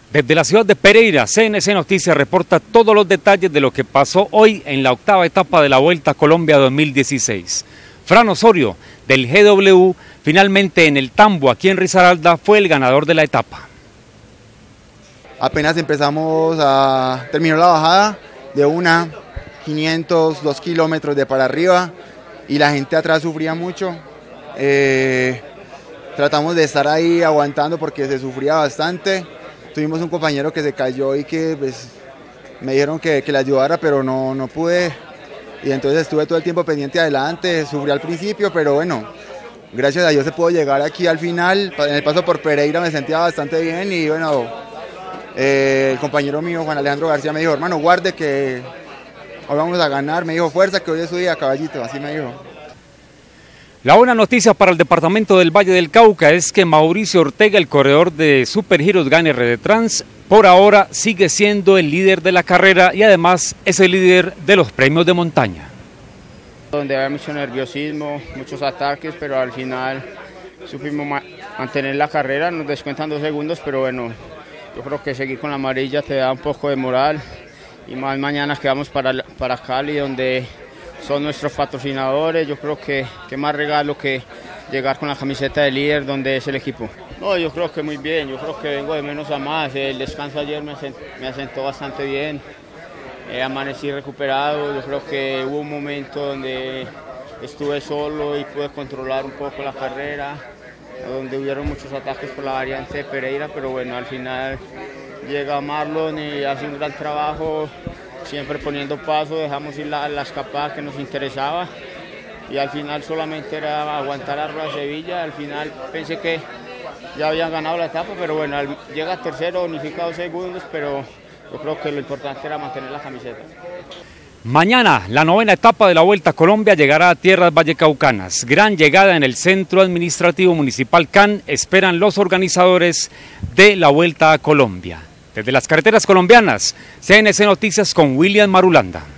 Desde la ciudad de Pereira, CNC Noticias reporta todos los detalles de lo que pasó hoy en la octava etapa de la Vuelta a Colombia 2016. Fran Osorio, del GW, finalmente en el Tambo, aquí en Risaralda, fue el ganador de la etapa. Apenas terminó la bajada de 502 kilómetros de para arriba y la gente atrás sufría mucho. Tratamos de estar ahí aguantando porque se sufría bastante. Tuvimos un compañero que se cayó y que pues, me dijeron que le ayudara, pero no pude. Y entonces estuve todo el tiempo pendiente adelante, sufrí al principio, pero bueno, gracias a Dios se pudo llegar aquí al final. En el paso por Pereira me sentía bastante bien y bueno, el compañero mío, Juan Alejandro García, me dijo, hermano, guarde que hoy vamos a ganar. Me dijo, fuerza, que hoy es su día, caballito, así me dijo. La buena noticia para el departamento del Valle del Cauca es que Mauricio Ortega, el corredor de Super Heroes Gun RD Trans, por ahora sigue siendo el líder de la carrera y además es el líder de los premios de montaña. Donde había mucho nerviosismo, muchos ataques, pero al final supimos mantener la carrera, nos descuentan 2 segundos, pero bueno, yo creo que seguir con la amarilla te da un poco de moral y más mañana que vamos para Cali, donde son nuestros patrocinadores. Yo creo que más regalo que llegar con la camiseta de líder donde es el equipo. No, yo creo que muy bien, yo creo que vengo de menos a más. El descanso ayer me asentó bastante bien, amanecí recuperado. Yo creo que hubo un momento donde estuve solo y pude controlar un poco la carrera, donde hubieron muchos ataques por la variante de Pereira, pero bueno, al final llega Marlon y hace un gran trabajo, siempre poniendo paso, dejamos ir la escapada que nos interesaba y al final solamente era aguantar a Rueda Sevilla. Al final pensé que ya habían ganado la etapa, pero bueno, llega tercero, unificado 2 segundos, pero yo creo que lo importante era mantener la camiseta. Mañana, la 9ª etapa de la Vuelta a Colombia llegará a tierras vallecaucanas. Gran llegada en el Centro Administrativo Municipal CAN, esperan los organizadores de la Vuelta a Colombia. Desde las carreteras colombianas, CNC Noticias con William Marulanda.